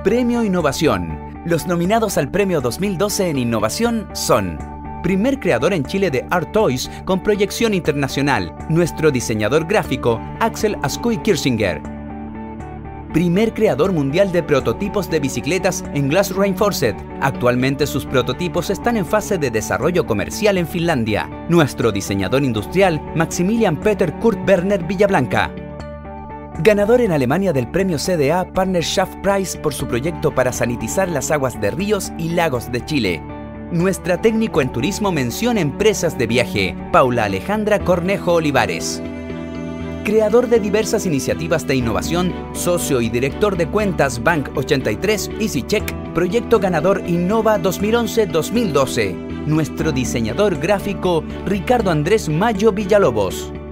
Premio Innovación. Los nominados al Premio 2012 en Innovación son: primer creador en Chile de Art Toys con proyección internacional, nuestro diseñador gráfico, Axel Ascuy Kirchinger. Primer creador mundial de prototipos de bicicletas en Glass Reinforced. Actualmente sus prototipos están en fase de desarrollo comercial en Finlandia. Nuestro diseñador industrial, Maximilian Peter Kurt Werner Villablanca. Ganador en Alemania del premio CDA Partnerschaft Prize por su proyecto para sanitizar las aguas de ríos y lagos de Chile. Nuestra técnico en turismo mención empresas de viaje, Paula Alejandra Cornejo Olivares. Creador de diversas iniciativas de innovación, socio y director de cuentas Bank 83, EasyCheck, proyecto ganador Innova 2011-2012. Nuestro diseñador gráfico, Ricardo Andrés Mayo Villalobos.